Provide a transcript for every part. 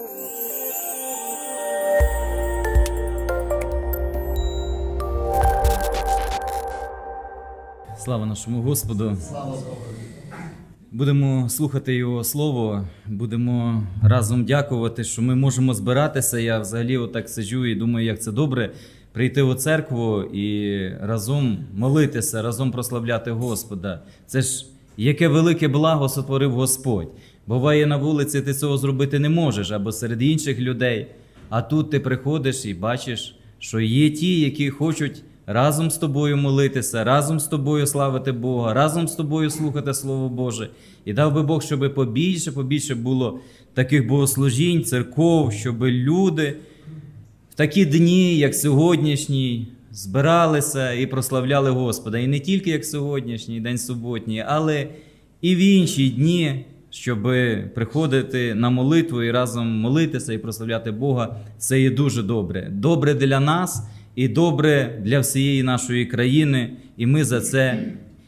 Слава нашому Господу! Слава Богу! Будемо слухати Його Слово, будемо разом дякувати, що ми можемо збиратися. Я взагалі отак сиджу і думаю, як це добре прийти у церкву і разом молитися, разом прославляти Господа. Це ж яке велике благо сотворив Господь. Буває, на вулиці ти цього зробити не можеш, або серед інших людей. А тут ти приходиш і бачиш, що є ті, які хочуть разом з тобою молитися, разом з тобою славити Бога, разом з тобою слухати Слово Боже. І дав би Бог, щоб побільше було таких богослужінь, церков, щоб люди в такі дні, як сьогоднішній, збиралися і прославляли Господа. І не тільки як сьогоднішній, день суботній, але і в інші дні, щоб приходити на молитву і разом молитися і прославляти Бога. Це є дуже добре. Добре для нас і добре для всієї нашої країни. І ми за це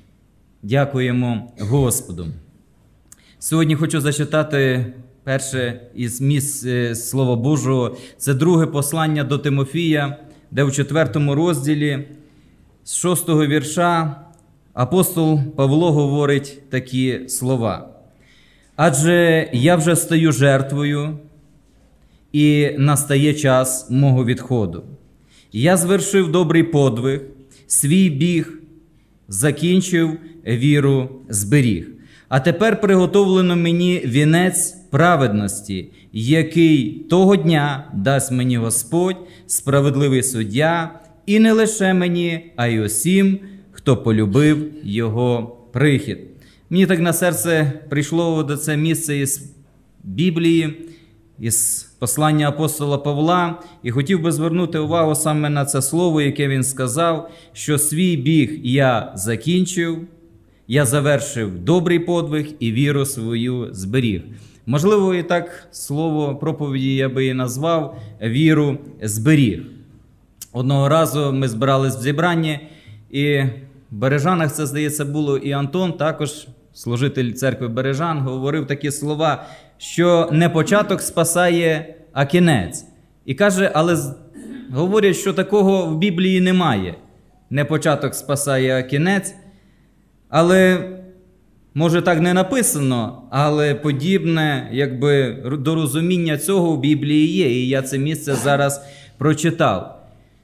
дякуємо Господу. Сьогодні хочу зачитати перше із місць Слова Божого. Це друге послання до Тимофія, де в 4 розділі з 6 вірша апостол Павло говорить такі слова. «Адже я вже стаю жертвою, і настає час мого відходу. Я звершив добрий подвиг, свій біг закінчив, віру зберіг. А тепер приготовлено мені вінець праведності, який того дня дасть мені Господь, справедливий суддя, і не лише мені, а й усім, хто полюбив його прихід». Мені так на серце прийшло до це місце із Біблії, із послання апостола Павла, і хотів би звернути увагу саме на це слово, яке він сказав, що свій біг я закінчив, я завершив добрий подвиг і віру свою зберіг. Можливо, і так слово проповіді я би і назвав «віру зберіг». Одного разу ми збирались в зібранні, і в Бережанах, це, здається, було і Антон, також служитель церкви Бережан, говорив такі слова, що не початок спасає, а кінець. І каже, але говорять, що такого в Біблії немає. Не початок спасає, а кінець. Але, може, так не написано, але подібне, якби, до розуміння цього в Біблії є. І я це місце зараз прочитав.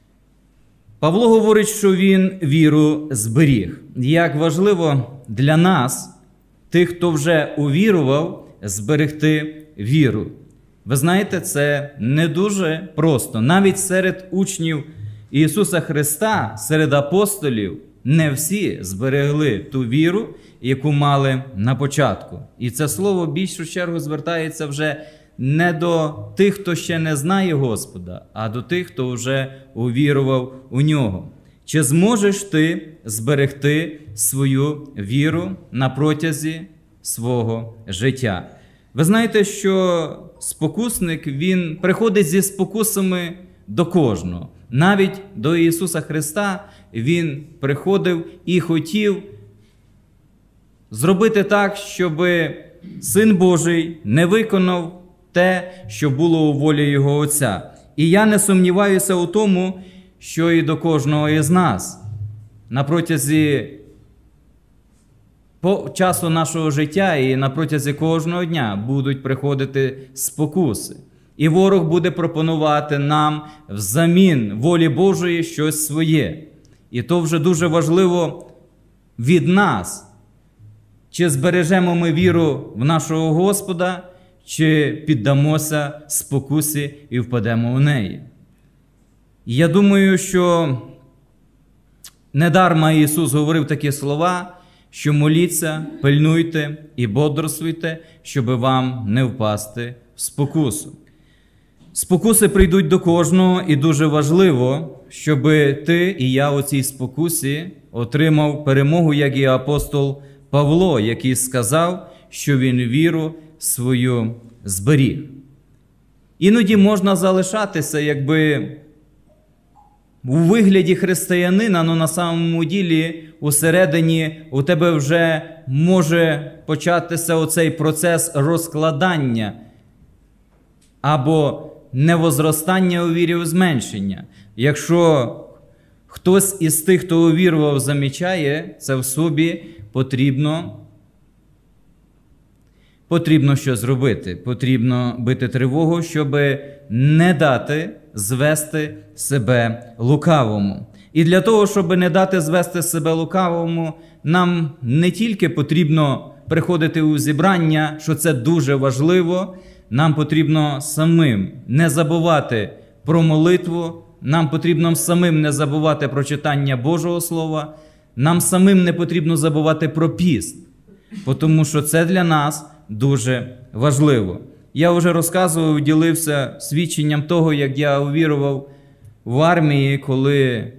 Павло говорить, що він віру зберіг. Як важливо для нас, тих, хто вже увірував, зберегти віру. Ви знаєте, це не дуже просто. Навіть серед учнів Ісуса Христа, серед апостолів, не всі зберегли ту віру, яку мали на початку. І це слово в більшу чергу звертається вже не до тих, хто ще не знає Господа, а до тих, хто вже увірував у Нього. Чи зможеш ти зберегти свою віру на протязі свого життя? Ви знаєте, що спокусник, він приходить зі спокусами до кожного. Навіть до Ісуса Христа він приходив і хотів зробити так, щоб Син Божий не виконав те, що було у волі Його Отця. І я не сумніваюся у тому, що і до кожного із нас на протязі часу нашого життя і на протязі кожного дня будуть приходити спокуси. І ворог буде пропонувати нам взамін волі Божої щось своє. І то вже дуже важливо від нас. Чи збережемо ми віру в нашого Господа, чи піддамося спокусі і впадемо в неї. І я думаю, що недарма Ісус говорив такі слова, що моліться, пильнуйте і бодрствуйте, щоб вам не впасти в спокусу. Спокуси прийдуть до кожного, і дуже важливо, щоб ти і я у цій спокусі отримав перемогу, як і апостол Павло, який сказав, що він віру свою зберіг. Іноді можна залишатися, якби у вигляді християнина, але на самому ділі усередині у тебе вже може початися оцей процес розкладання або невозростання у вірі, у зменшення. Якщо хтось із тих, хто увірував, замічає це в собі, потрібно щось зробити. Потрібно бити тривогу, щоб не дати звести себе лукавому. І для того, щоб не дати звести себе лукавому, нам не тільки потрібно приходити у зібрання, що це дуже важливо, нам потрібно самим не забувати про молитву, нам потрібно самим не забувати про читання Божого Слова, нам самим не потрібно забувати про піст, тому що це для нас дуже важливо. Я вже розказував, ділився свідченням того, як я увірував в армії, коли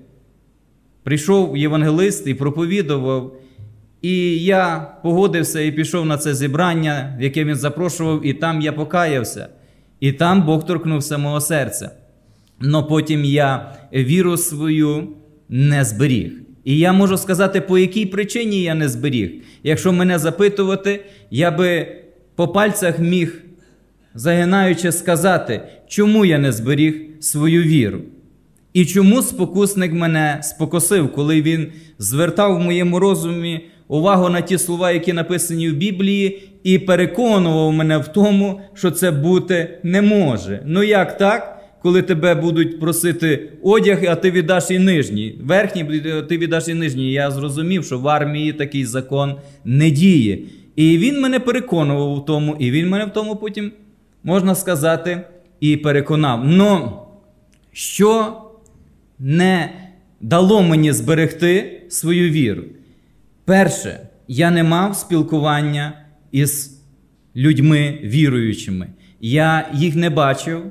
прийшов євангелист і проповідував, і я погодився і пішов на це зібрання, в яке він запрошував, і там я покаявся. І там Бог торкнувся мого серця. Но потім я віру свою не зберіг. І я можу сказати, по якій причині я не зберіг. Якщо мене запитувати, я би по пальцях міг, загинаючи, сказати, чому я не зберіг свою віру. І чому спокусник мене спокусив, коли він звертав в моєму розумі увагу на ті слова, які написані в Біблії, і переконував мене в тому, що це бути не може. Ну як так? Коли тебе будуть просити одяг, а ти віддаш і нижній. Верхній, ти віддаш і нижній. Я зрозумів, що в армії такий закон не діє. І він мене переконував у тому, і він мене в тому потім, можна сказати, і переконав. Но що не дало мені зберегти свою віру? Перше, я не мав спілкування із людьми віруючими. Я їх не бачив.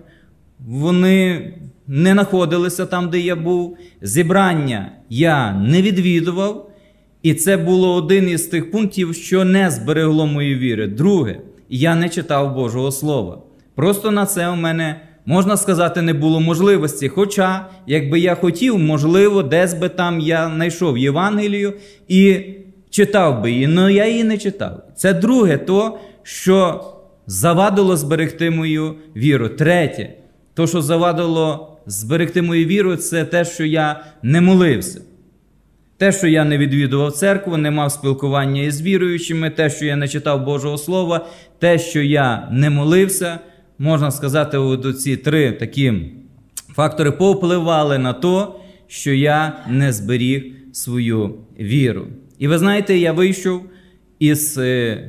Вони не знаходилися там, де я був. Зібрання я не відвідував. І це було один із тих пунктів, що не зберегло мої віри. Друге, я не читав Божого Слова. Просто на це у мене, можна сказати, не було можливості. Хоча, якби я хотів, можливо, десь би там я знайшов Євангелію і читав би її. Але я її не читав. Це друге то, що завадило зберегти мою віру. Третє. То, що завадило зберегти мою віру, це те, що я не молився. Те, що я не відвідував церкву, не мав спілкування із віруючими, те, що я не читав Божого Слова, те, що я не молився, можна сказати, ці три такі фактори повпливали на те, що я не зберіг свою віру. І ви знаєте, я вийшов із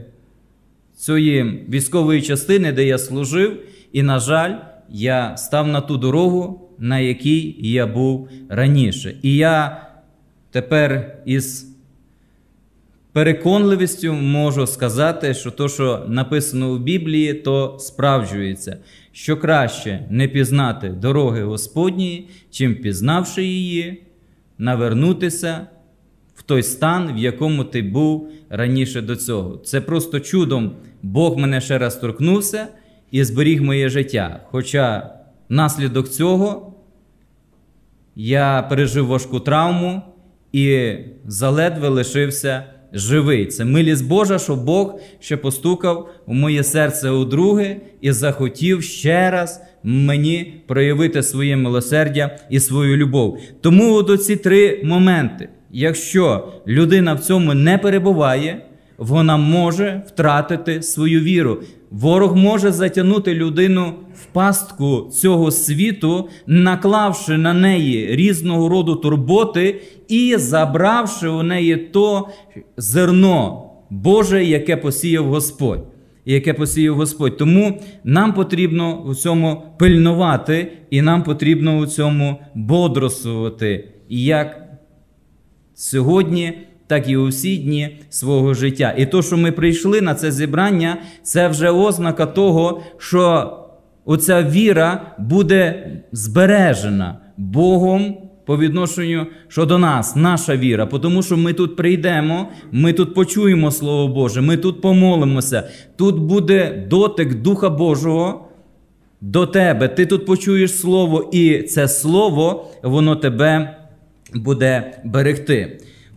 цієї військової частини, де я служив, і, на жаль, я став на ту дорогу, на якій я був раніше. І я тепер із переконливістю можу сказати, що те, що написано у Біблії, то справджується. Що краще не пізнати дороги Господньої, чим пізнавши її, навернутися в той стан, в якому ти був раніше до цього. Це просто чудом Бог мене ще раз торкнувся і зберіг моє життя. Хоча внаслідок цього я пережив важку травму і заледве лишився живий. Це милість Божа, що Бог ще постукав у моє серце удруге і захотів ще раз мені проявити своє милосердя і свою любов. Тому до ці три моменти. Якщо людина в цьому не перебуває, вона може втратити свою віру. Ворог може затягнути людину в пастку цього світу, наклавши на неї різного роду турботи і забравши у неї то зерно Боже, яке посіяв Господь. Тому нам потрібно у цьому пильнувати і нам потрібно у цьому бодрствувати. І як сьогодні, так і у всі дні свого життя. І то, що ми прийшли на це зібрання, це вже ознака того, що оця віра буде збережена Богом по відношенню щодо нас, наша віра. Тому що ми тут прийдемо, ми тут почуємо Слово Боже, ми тут помолимося, тут буде дотик Духа Божого до тебе. Ти тут почуєш Слово, і це Слово, воно тебе буде берегти.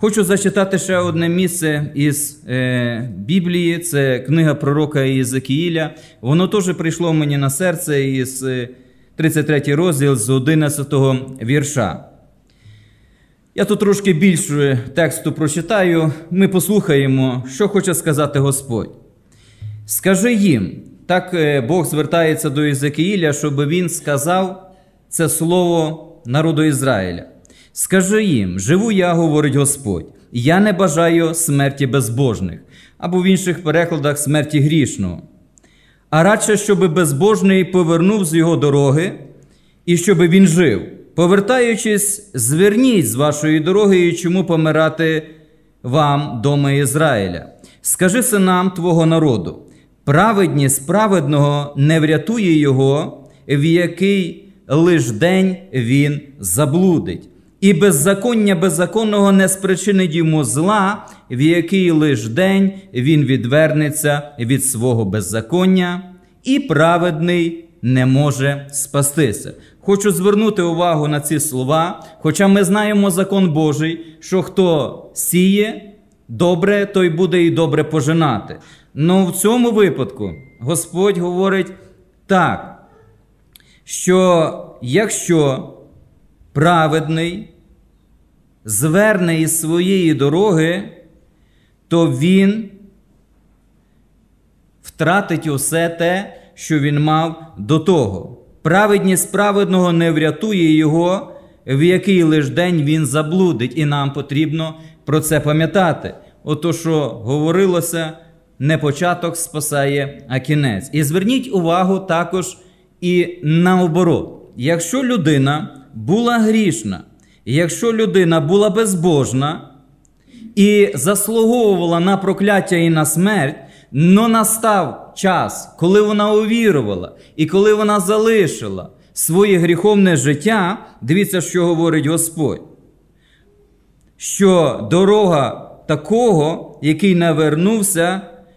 Хочу зачитати ще одне місце із Біблії, це книга пророка Єзекіїля. Воно теж прийшло мені на серце із 33 розділ з 11 вірша. Я тут трошки більше тексту прочитаю, ми послухаємо, що хоче сказати Господь. «Скажи їм», так Бог звертається до Єзекіїля, щоб він сказав це слово народу Ізраїля. «Скажи їм, живу я, говорить Господь, я не бажаю смерті безбожних», або в інших перекладах смерті грішного. «А радше, щоб безбожний повернув з його дороги, і щоб він жив. Повертаючись, зверніть з вашої дороги, і чому помирати вам, доме Ізраїля? Скажи синам твого народу, праведність праведного не врятує його, в який лиш день він заблудить. І беззаконня беззаконного не спричинить йому зла, в який лиш день він відвернеться від свого беззаконня, і праведний не може спастися». Хочу звернути увагу на ці слова, хоча ми знаємо закон Божий, що хто сіє добре, той буде і добре пожинати. Но в цьому випадку Господь говорить так, що якщо праведний зверне із своєї дороги, то він втратить усе те, що він мав до того. Праведність праведного не врятує його, в який лиш день він заблудить. І нам потрібно про це пам'ятати. Ото, що говорилося, не початок спасає, а кінець. І зверніть увагу також і наоборот. Якщо людина була грішна, якщо людина була безбожна і заслуговувала на прокляття і на смерть, но настав час, коли вона увірувала і коли вона залишила своє гріховне життя, дивіться, що говорить Господь. Що дорога такого, який навернувся,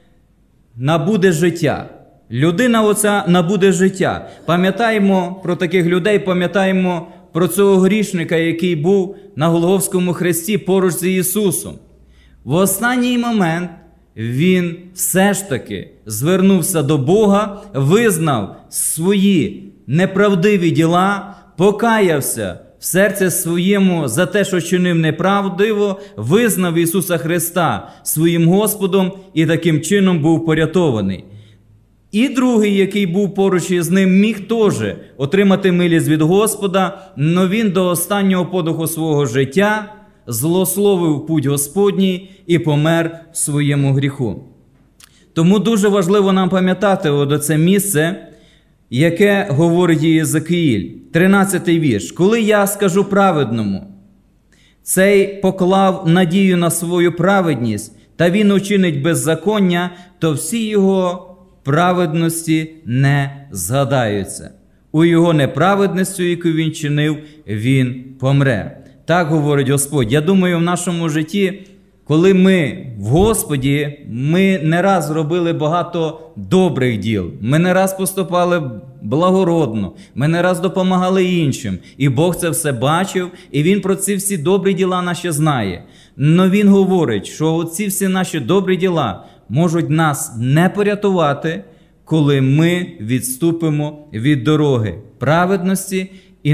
набуде життя. Людина оця набуде життя. Пам'ятаємо про таких людей, пам'ятаємо про цього грішника, який був на Голгофському хресті поруч з Ісусом. В останній момент він все ж таки звернувся до Бога, визнав свої неправдиві діла, покаявся в серці своєму за те, що чинив неправдиво, визнав Ісуса Христа своїм Господом і таким чином був порятований. І другий, який був поруч із ним, міг теж отримати милість від Господа, но він до останнього подиху свого життя злословив путь Господній і помер в своєму гріху. Тому дуже важливо нам пам'ятати оце місце, яке говорить Єзекіїль, 13-й вірш. «Коли я скажу праведному, цей поклав надію на свою праведність, та він учинить беззаконня, то всі його праведності не згадаються. У його неправедності, яку він чинив, він помре». Так говорить Господь. Я думаю, в нашому житті, коли ми в Господі, ми не раз робили багато добрих діл, ми не раз поступали благородно, ми не раз допомагали іншим. І Бог це все бачив, і Він про ці всі добрі діла наші знає. Но Він говорить, що оці всі наші добрі діла можуть нас не порятувати, коли ми відступимо від дороги праведності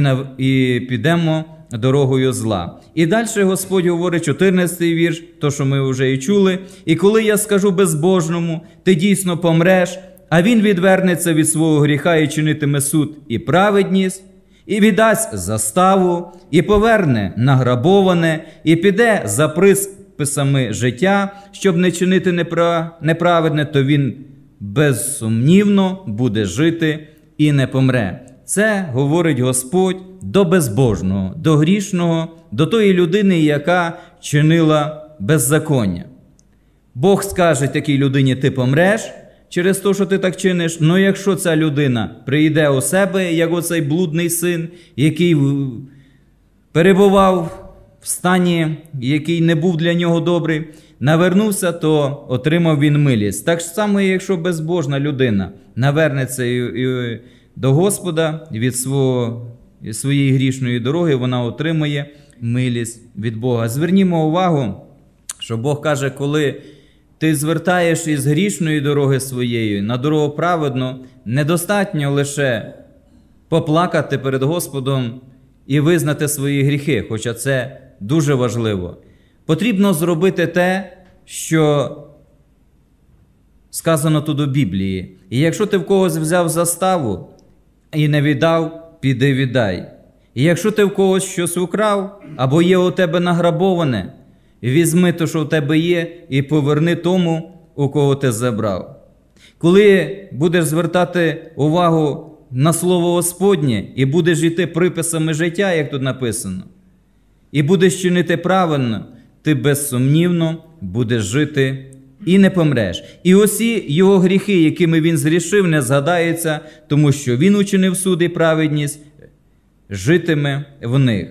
і підемо дорогою зла. І далі Господь говорить, 14-й вірш, то, що ми вже і чули. «І коли я скажу безбожному, ти дійсно помреш, а він відвернеться від свого гріха і чинитиме суд і праведність, і віддасть заставу, і поверне награбоване, і піде за приписами життя, щоб не чинити неправедне, то він безсумнівно буде жити і не помре». Це говорить Господь до безбожного, до грішного, до тої людини, яка чинила беззаконня. Бог скаже такій людині, ти помреш через те, що ти так чиниш, але якщо ця людина прийде у себе, як оцей блудний син, який перебував в стані, який не був для нього добрий, навернувся, то отримав він милість. Так само, якщо безбожна людина навернеться до Господа від своєї грішної дороги, вона отримує милість від Бога. Звернімо увагу, що Бог каже, коли ти звертаєш із грішної дороги своєї на дорогу праведну, недостатньо лише поплакати перед Господом і визнати свої гріхи, хоча це дуже важливо. Потрібно зробити те, що сказано тут у Біблії. І якщо ти в когось взяв заставу і не віддав, піди віддай. І якщо ти в когось щось украв, або є у тебе награбоване, візьми те, що в тебе є, і поверни тому, у кого ти забрав. Коли будеш звертати увагу на Слово Господнє і будеш йти приписами життя, як тут написано, і будеш чинити правильно, ти безсумнівно будеш жити і не помреш. І усі його гріхи, якими він згрішив, не згадаються, тому що він учинив суд і праведність, житиме в них.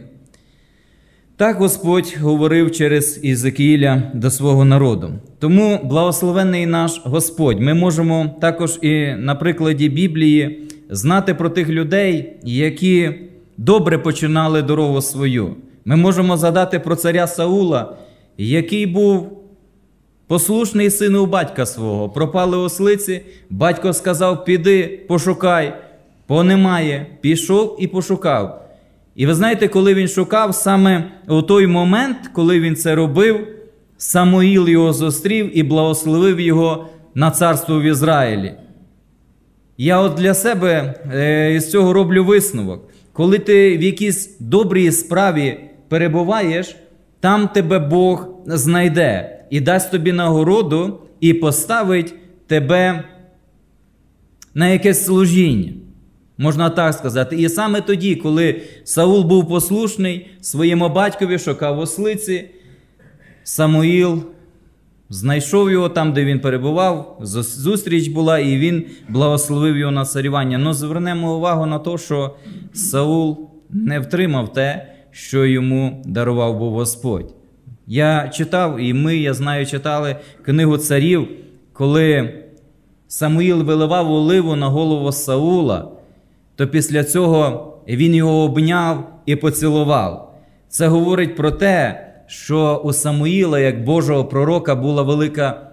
Так Господь говорив через Ізекіїля до свого народу. Тому благословенний наш Господь. Ми можемо також і на прикладі Біблії знати про тих людей, які добре починали дорогу свою. Ми можемо згадати про царя Саула, який був послушний син у батька свого. Пропали ослиці, батько сказав, піди, пошукай, бо немає. Пішов і пошукав. І ви знаєте, коли він шукав, саме у той момент, коли він це робив, Самуїл його зустрів і благословив його на царство в Ізраїлі. Я от для себе із цього роблю висновок. Коли ти в якійсь добрій справі перебуваєш, там тебе Бог знайде і дасть тобі нагороду і поставить тебе на якесь служіння. Можна так сказати. І саме тоді, коли Саул був послушний своєму батькові, шукав ослиці, Самуїл знайшов його там, де він перебував, зустріч була, і він благословив його на царювання. Но звернемо увагу на те, що Саул не втримав те, що йому дарував був Господь. Я читав, і ми, я знаю, читали книгу царів, коли Самуїл виливав оливу на голову Саула, то після цього він його обняв і поцілував. Це говорить про те, що у Самуїла, як Божого пророка, була велика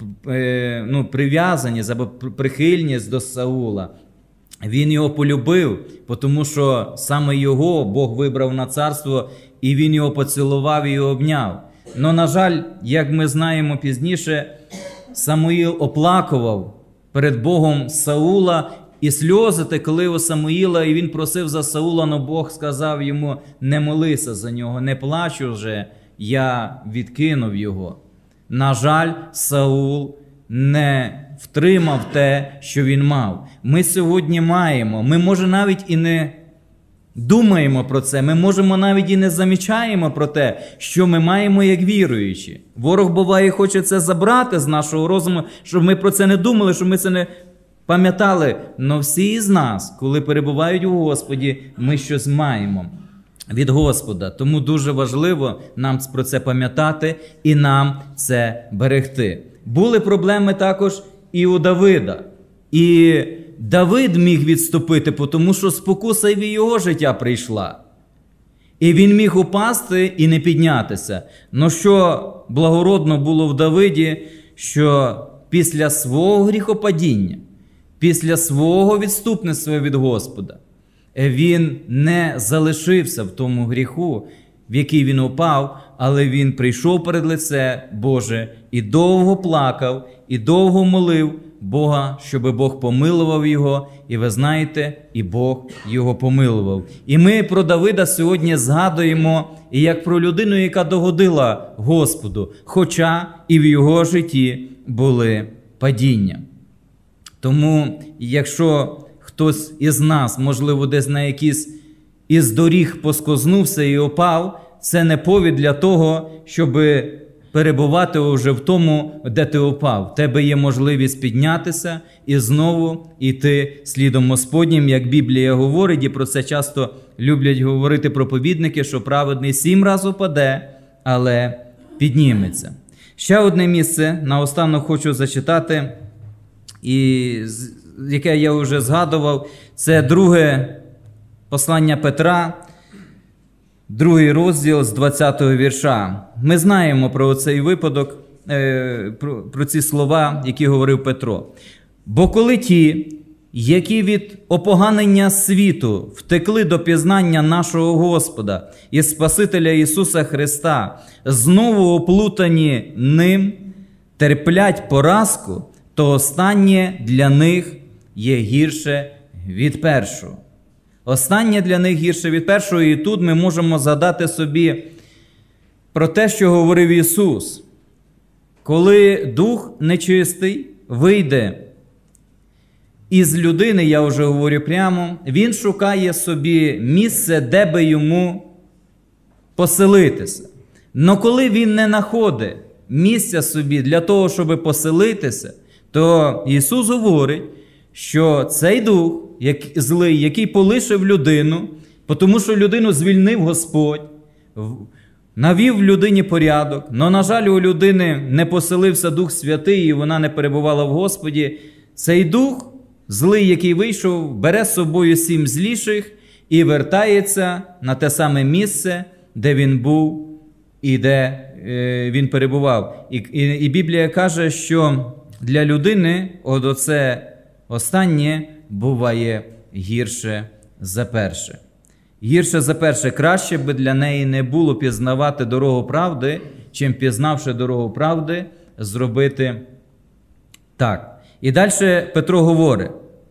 прив'язаність або прихильність до Саула. Він його полюбив, тому що саме його Бог вибрав на царство, і він його поцілував і обняв. Но, на жаль, як ми знаємо пізніше, Самуїл оплакував перед Богом Саула, і сльози текли у Самуїла, і він просив за Саула, но Бог сказав йому, не молися за нього, не плач уже, я відкинув його. На жаль, Саул не втримав те, що він мав. Ми сьогодні маємо, ми, може, навіть і не думаємо про це, ми, можемо, навіть і не замічаємо про те, що ми маємо як віруючі. Ворог, буває, хоче це забрати з нашого розуму, щоб ми про це не думали, щоб ми це не пам'ятали. Но всі із нас, коли перебувають у Господі, ми щось маємо від Господа. Тому дуже важливо нам про це пам'ятати і нам це берегти. Були проблеми також і у Давида. І Давид міг відступити, тому що спокуса і в його життя прийшла. І він міг упасти і не піднятися. Но що благородно було в Давиді, що після свого гріхопадіння, після свого відступництва від Господа, він не залишився в тому гріху, в який він упав, але він прийшов перед лице Боже і довго плакав, і довго молив Бога, щоб Бог помилував його, і ви знаєте, і Бог його помилував. І ми про Давида сьогодні згадуємо і як про людину, яка догодила Господу, хоча і в його житті були падіння. Тому, якщо хтось із нас, можливо, десь на якийсь із доріг поскознувся і упав, це не повід для того, щоб перебувати вже в тому, де ти упав. В тебе є можливість піднятися і знову йти слідом Господнім, як Біблія говорить, і про це часто люблять говорити проповідники, що праведний 7 разів упаде, але підніметься. Ще одне місце наостанок хочу зачитати, і яке я вже згадував, це друге послання Петра, 2 розділ з 20-го вірша. Ми знаємо про цей випадок, про ці слова, які говорив Петро. «Бо коли ті, які від опоганення світу втекли до пізнання нашого Господа і Спасителя Ісуса Христа, знову оплутані ним, терплять поразку, то останнє для них є гірше від першого». Останнє для них гірше від першого, і тут ми можемо згадати собі про те, що говорив Ісус. Коли дух нечистий вийде із людини, я вже говорю прямо, він шукає собі місце, де би йому поселитися. Но коли він не знаходить місця собі для того, щоб поселитися, то Ісус говорить, що цей дух злий, який полишив людину, тому що людину звільнив Господь, навів в людині порядок, но, на жаль, у людини не поселився Дух Святий, і вона не перебувала в Господі. Цей дух злий, який вийшов, бере з собою 7 зліших і вертається на те саме місце, де він був і де він перебував. І Біблія каже, що для людини оце останнє буває гірше за перше. Гірше за перше. Краще би для неї не було пізнавати дорогу правди, чим, пізнавши дорогу правди, зробити так. І далі Петро говорить: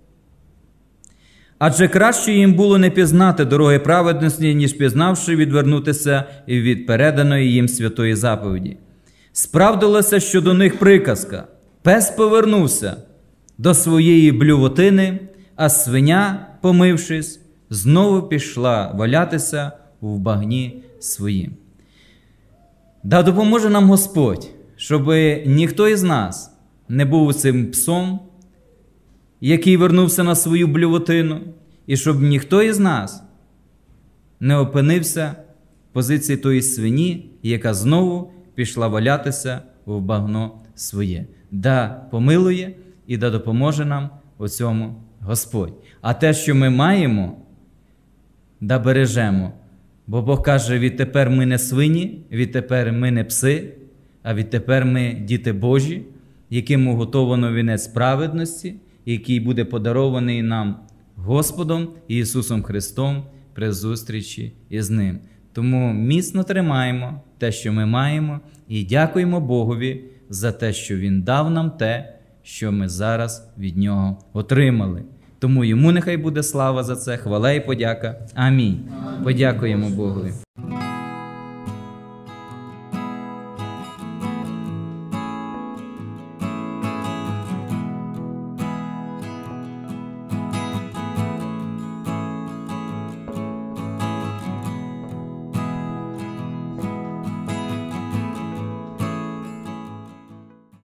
«Адже краще їм було не пізнати дороги праведності, ніж пізнавши, відвернутися від переданої їм святої заповіді. Справдилося щодо них приказка: пес повернувся до своєї блювотини, а свиня, помившись, знову пішла валятися в багні своїм». Да допоможе нам Господь, щоб ніхто із нас не був цим псом, який вернувся на свою блювотину, і щоб ніхто із нас не опинився в позиції тої свині, яка знову пішла валятися в багно своє. Да помилує і да допоможе нам у цьому Господь. А те, що ми маємо, да бережемо. Бо Бог каже: відтепер ми не свині, відтепер ми не пси, а відтепер ми діти Божі, яким уготовано вінець праведності, який буде подарований нам Господом Ісусом Христом при зустрічі із Ним. Тому міцно тримаємо те, що ми маємо, і дякуємо Богові за те, що Він дав нам те, що ми зараз від Нього отримали. Тому Йому нехай буде слава за це, хвала і подяка. Амінь. Подякуємо Богові.